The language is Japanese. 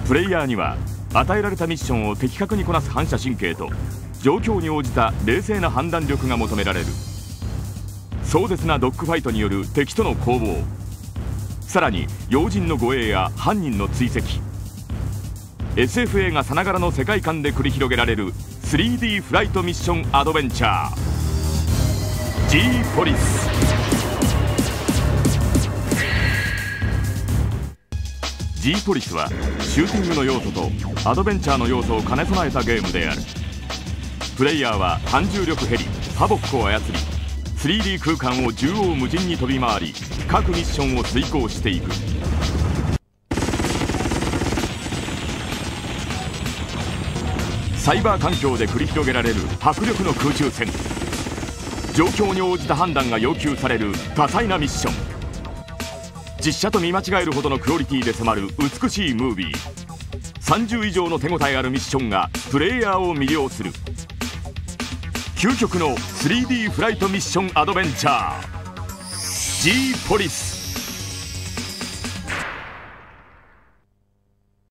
プレイヤーには与えられたミッションを的確にこなす反射神経と状況に応じた冷静な判断力が求められる。壮絶なドッグファイトによる敵との攻防、さらに要人の護衛や犯人の追跡、 SF 映画さながらの世界観で繰り広げられる 3D フライトミッションアドベンチャー G ポリス。G ポリスはシューティングの要素とアドベンチャーの要素を兼ね備えたゲームである。プレイヤーは単重力ヘリハボックを操り 3D 空間を縦横無尽に飛び回り各ミッションを遂行していく。サイバー環境で繰り広げられる迫力の空中戦、状況に応じた判断が要求される多彩なミッション、実写と見間違えるほどのクオリティで迫る美しいムービー、30以上の手応えあるミッションがプレイヤーを魅了する究極の 3D フライトミッションアドベンチャー G ポリス。